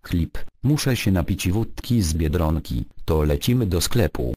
Klip, muszę się napić wódki z Biedronki, to lecimy do sklepu.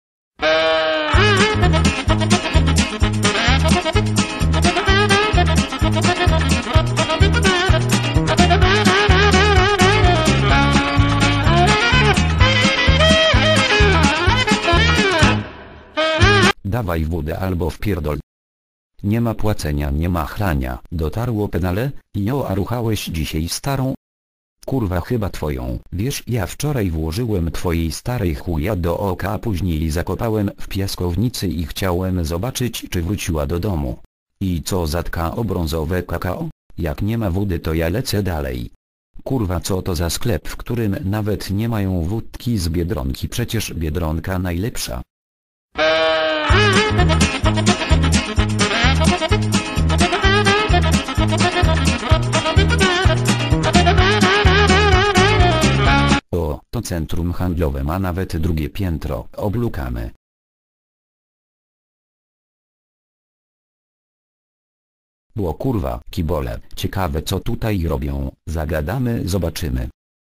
Dawaj wódę albo wpierdol. Nie ma płacenia, nie ma chlania. Dotarło penale? Jo, a ruchałeś dzisiaj starą? Kurwa, chyba twoją. Wiesz, ja wczoraj włożyłem twojej starej chuja do oka, a później zakopałem w piaskownicy i chciałem zobaczyć, czy wróciła do domu. I co, zatka o brązowe kakao? Jak nie ma wody, to ja lecę dalej. Kurwa, co to za sklep, w którym nawet nie mają wódki z Biedronki? Przecież Biedronka najlepsza. O, to centrum handlowe ma nawet drugie piętro. Oblukamy. Było kurwa, kibole. Ciekawe co tutaj robią. Zagadamy, zobaczymy.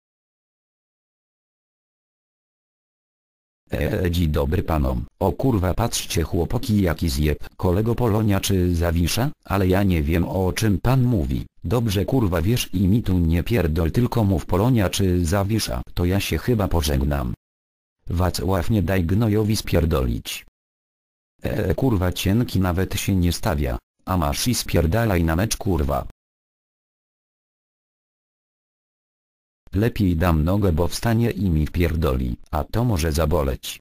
Dzień dobry panom. O kurwa, patrzcie chłopaki, jaki zjeb. Kolego Polonia czy Zawisza? Ale ja nie wiem, o czym pan mówi. Dobrze kurwa, wiesz i mi tu nie pierdol, tylko mów Polonia czy Zawisza. To ja się chyba pożegnam. Wacław, nie daj gnojowi spierdolić. Kurwa, cienki nawet się nie stawia. A masz i spierdalaj na mecz kurwa. Lepiej dam nogę, bo wstanie i mi wpierdoli, a to może zaboleć.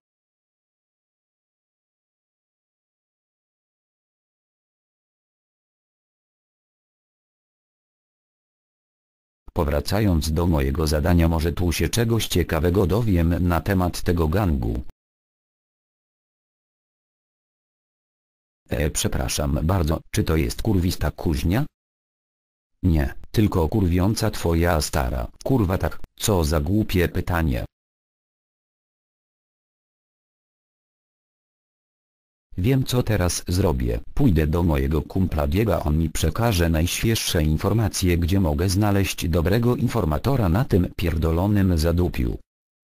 Powracając do mojego zadania, może tu się czegoś ciekawego dowiem na temat tego gangu. Przepraszam bardzo, czy to jest kurwista kuźnia? Nie, tylko kurwiąca twoja stara. Kurwa tak, co za głupie pytanie. Wiem co teraz zrobię. Pójdę do mojego kumpla Diega, on mi przekaże najświeższe informacje, gdzie mogę znaleźć dobrego informatora na tym pierdolonym zadupiu.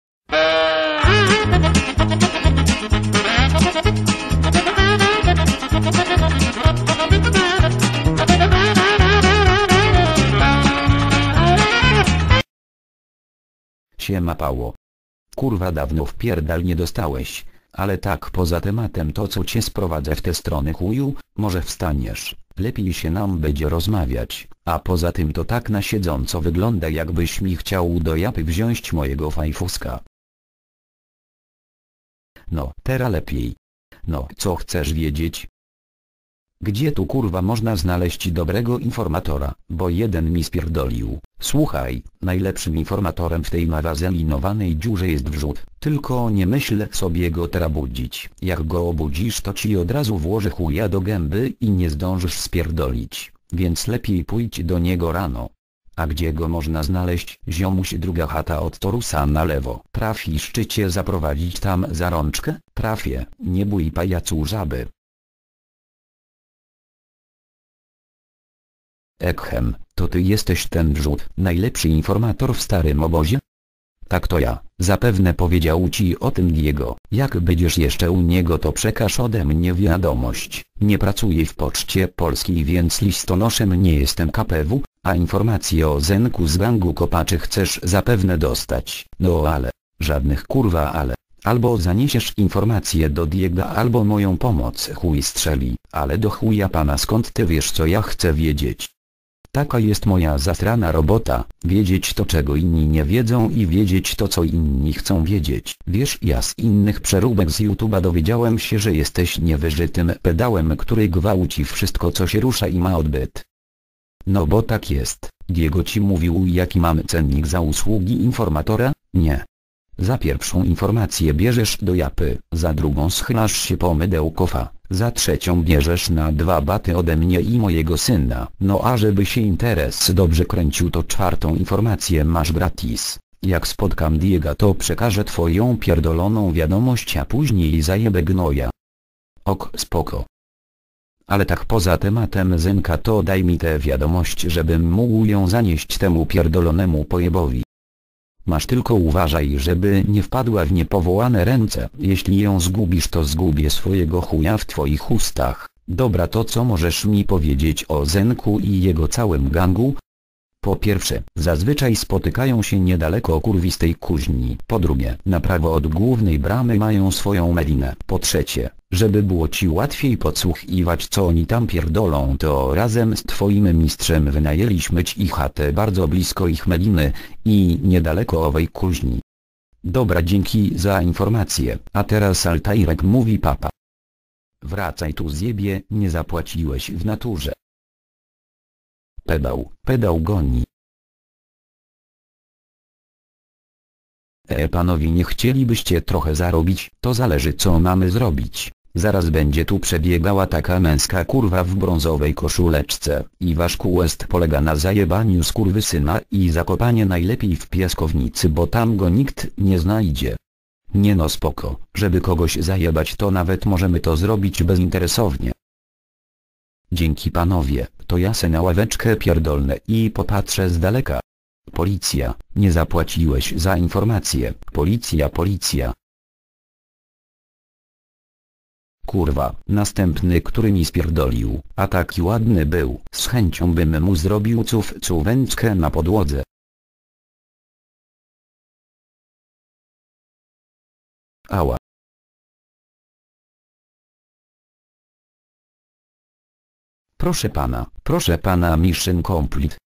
Siema Pało. Kurwa, dawno wpierdal nie dostałeś, ale tak poza tematem, to co cię sprowadzę w te strony chuju, może wstaniesz, lepiej się nam będzie rozmawiać, a poza tym to tak na siedząco wygląda, jakbyś mi chciał do japy wziąć mojego fajfuska. No, teraz lepiej. No, co chcesz wiedzieć? Gdzie tu kurwa można znaleźć dobrego informatora, bo jeden mi spierdolił. Słuchaj, najlepszym informatorem w tej magazyninowanej dziurze jest wrzód, tylko nie myśl sobie go teraz budzić. Jak go obudzisz, to ci od razu włoży chuja do gęby i nie zdążysz spierdolić, więc lepiej pójdź do niego rano. A gdzie go można znaleźć? Ziomuś, druga chata od torusa na lewo. Trafisz, czy cię zaprowadzić tam za rączkę? Trafię, nie bój pajacu żaby. Ekhem, to ty jesteś ten wrzód, najlepszy informator w starym obozie? Tak, to ja. Zapewne powiedział ci o tym Diego. Jak będziesz jeszcze u niego, to przekaż ode mnie wiadomość. Nie pracuję w Poczcie Polskiej, więc listonoszem nie jestem KPW, a informacje o Zenku z gangu kopaczy chcesz zapewne dostać. No ale, żadnych kurwa ale. Albo zaniesiesz informacje do Diega, albo moją pomoc chuj strzeli. Ale do chuja pana, skąd ty wiesz co ja chcę wiedzieć? Taka jest moja zasrana robota, wiedzieć to czego inni nie wiedzą i wiedzieć to co inni chcą wiedzieć. Wiesz, ja z innych przeróbek z YouTube'a dowiedziałem się, że jesteś niewyżytym pedałem, który gwałci wszystko co się rusza i ma odbyt. No bo tak jest. Diego ci mówił jaki mamy cennik za usługi informatora? Nie. Za pierwszą informację bierzesz do japy, za drugą schylasz się po mydełkofa, za trzecią bierzesz na 2 baty ode mnie i mojego syna. No a żeby się interes dobrze kręcił, to czwartą informację masz gratis. Jak spotkam Diega, to przekażę twoją pierdoloną wiadomość, a później zajebę gnoja. Ok, spoko. Ale tak poza tematem Zenka, to daj mi tę wiadomość, żebym mógł ją zanieść temu pierdolonemu pojebowi. Masz tylko uważaj, żeby nie wpadła w niepowołane ręce. Jeśli ją zgubisz, to zgubię swojego chuja w twoich ustach. Dobra, to co możesz mi powiedzieć o Zenku i jego całym gangu? Po pierwsze, zazwyczaj spotykają się niedaleko kurwistej kuźni. Po drugie, na prawo od głównej bramy mają swoją melinę. Po trzecie, żeby było ci łatwiej podsłuchiwać co oni tam pierdolą, to razem z twoim mistrzem wynajęliśmy ci chatę bardzo blisko ich meliny i niedaleko owej kuźni. Dobra, dzięki za informację. A teraz Altairek mówi papa. Wracaj tu zjebie, nie zapłaciłeś w naturze. Pedał goni. Panowie, nie chcielibyście trochę zarobić? To zależy co mamy zrobić. Zaraz będzie tu przebiegała taka męska kurwa w brązowej koszuleczce i wasz quest polega na zajebaniu skurwysyna i zakopanie najlepiej w piaskownicy, bo tam go nikt nie znajdzie. Nie no spoko, żeby kogoś zajebać to nawet możemy to zrobić bezinteresownie. Dzięki panowie, to ja se na ławeczkę pierdolnę i popatrzę z daleka. Policja, nie zapłaciłeś za informację. Policja. Kurwa, następny który mi spierdolił, a taki ładny był, z chęcią bym mu zrobił cuwęczkę na podłodze. Ała. Proszę pana, mission complete.